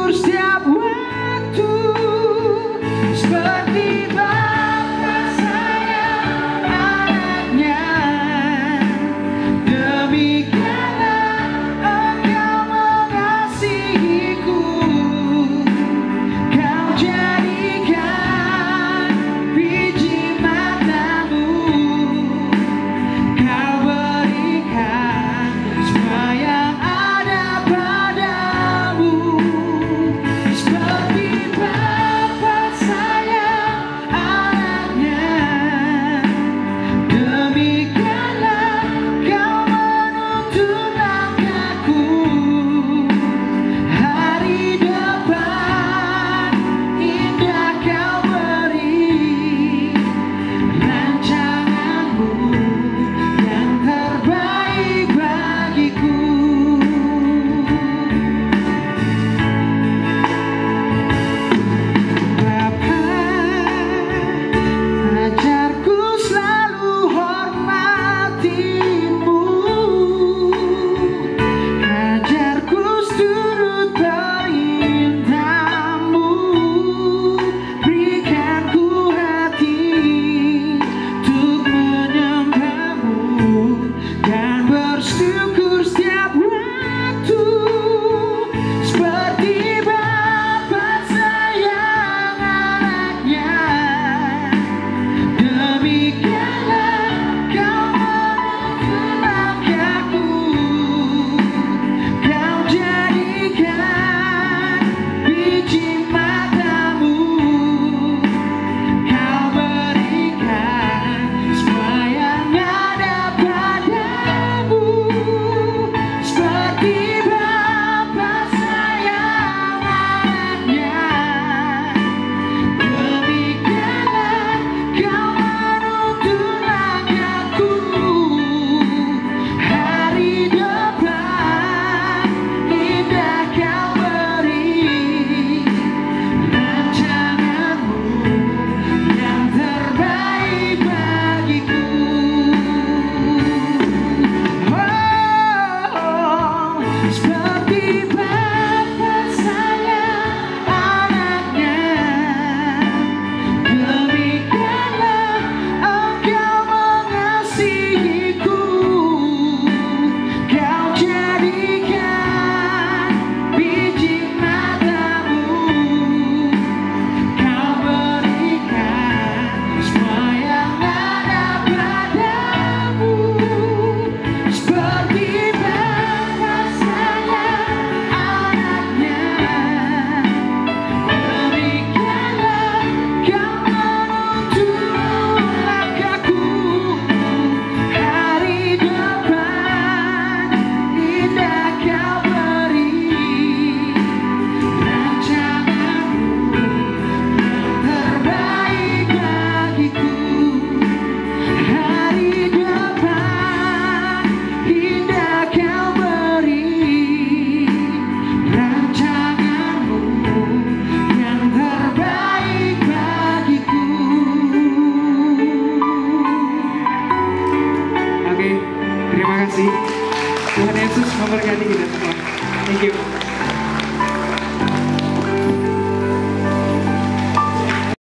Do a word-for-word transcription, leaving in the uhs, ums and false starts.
bersyukur setiap waktu, seperti Bapa sayang anaknya. Demikianlah Engkau mengasihiku. Kau jadikan biji matamu, Kau berikan semua yang ada padamu. Seperti Bapa sayang anaknya, demikianlah Kau menuntun langkahku. Hari depan indah Kau beri, rancanganmu yang terbaik bagiku. Bapa, ajarku selalu hormati-Mu. Ajarku turut perintah-Mu. Berikan ku hati untuk menyembah-Mu dan bersyukur setiap waktu, seperti Bapa sayang anaknya. Demikianlah Kau menuntun langkahku. Kau jadikan biji matamu, Kau berikan semua yang ada padamu. Seperti Bapa sayang anaknya, demikianlah Kau menuntun langkahku. Hari depan indah Kau beri, rancanganmu yang terbaik bagiku. Oh, seperti Bapa sayang anaknya, demikianlah Engkau mengasihiku. Kau jadikan biji matamu, Kau berikan semua yang ada padamu. Seperti Bapa sayang anaknya, demikianlah Kau menuntun langkahku. Hari depan indah Kau beri, rancanganmu yang terbaik bagiku. Hari depan indah Kau beri, rancanganmu yang terbaik bagiku. Oke, terima kasih. Tuhan Yesus memberkati kita semua. Thank you.